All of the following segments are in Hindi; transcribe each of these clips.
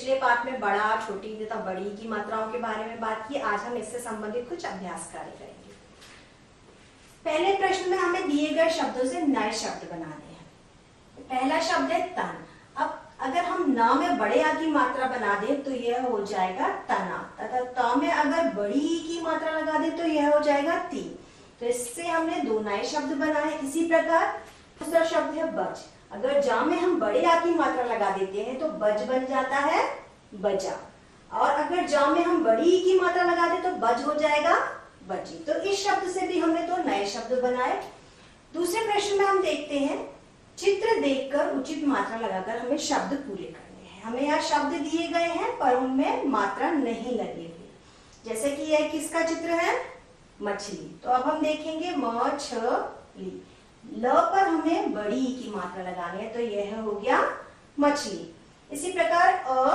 पिछले पार्ट में बड़ा, छोटी तथा बड़ी की मात्राओं के बारे में बात की। आज हम इससे संबंधित कुछ अभ्यास कार्य करेंगे। पहले प्रश्न में हमें दिए गए शब्दों से नए शब्द बनाने हैं। पहला शब्द है तन। अब अगर हम न में बड़े आ की मात्रा बना दें तो यह हो जाएगा तना, तथा त में अगर बड़ी ई की मात्रा लगा दें तो यह हो जाएगा ती। तो इससे हमने दो नए शब्द बनाए। इसी प्रकार दूसरा शब्द है बज। अगर जा में हम बड़े आ की मात्रा लगा देते हैं तो बज बन जाता है बजा, और अगर जा में हम बड़ी ई की मात्रा लगा दें तो बज हो जाएगा बजी। तो इस शब्द से भी हमने दो नए शब्द बनाए। दूसरे प्रश्न में हम देखते हैं, चित्र देखकर उचित मात्रा लगाकर हमें शब्द पूरे करने हैं। हमें यहाँ शब्द दिए गए हैं पर उनमें मात्रा नहीं लगी हुई। जैसे कि यह किसका चित्र है? मछली। तो अब हम देखेंगे मछली। ल पर हमें बड़ी ई की मात्रा लगानी है तो यह हो गया मछली। इसी प्रकार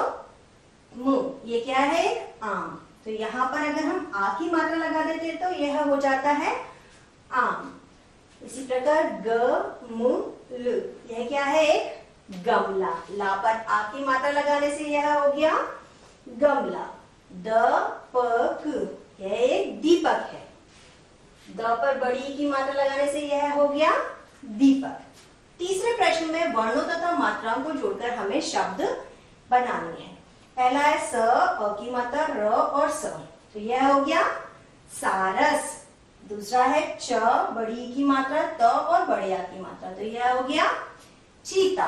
मु, ये क्या है? आम। तो यहाँ पर अगर हम आ की मात्रा लगा देते तो यह हो जाता है आम। इसी प्रकार ग मु ल, यह क्या है? एक गमला। ला पर आ की मात्रा लगाने से यह हो गया गमला। द प क, यह एक दीपक है। द पर बड़ी ई की मात्रा लगाने से यह हो गया दीपक। तीसरे प्रश्न में वर्णों तथा मात्राओं को जोड़कर हमें शब्द बनाने हैं। पहला है स, अ की मात्रा र और स, तो यह हो गया सारस। दूसरा है च, बड़ी ई की मात्रा त और बड़े आ की मात्रा, तो यह हो गया चीता।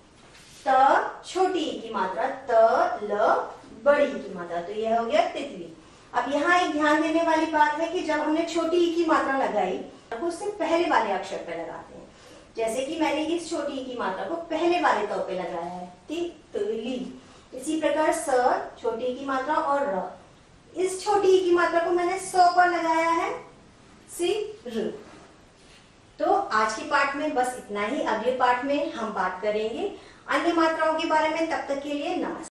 त, छोटी ई की मात्रा त, ल, बड़ी ई की मात्रा, तो यह हो गया तितली। अब यहाँ एक ध्यान देने वाली बात है कि जब हमने छोटी ई की मात्रा लगाई तो उससे पहले वाले अक्षर पे लगाते हैं। जैसे कि मैंने इस छोटी ई की मात्रा को पहले वाले त पे लगाया है, तितली। इसी प्रकार स, छोटी ई की मात्रा और र, इस छोटी ई की मात्रा को मैंने स पर लगाया है, सिर। तो आज के पाठ में बस इतना ही। अगले पाठ में हम बात करेंगे अन्य मात्राओं के बारे में। तब तक के लिए नमस्कार।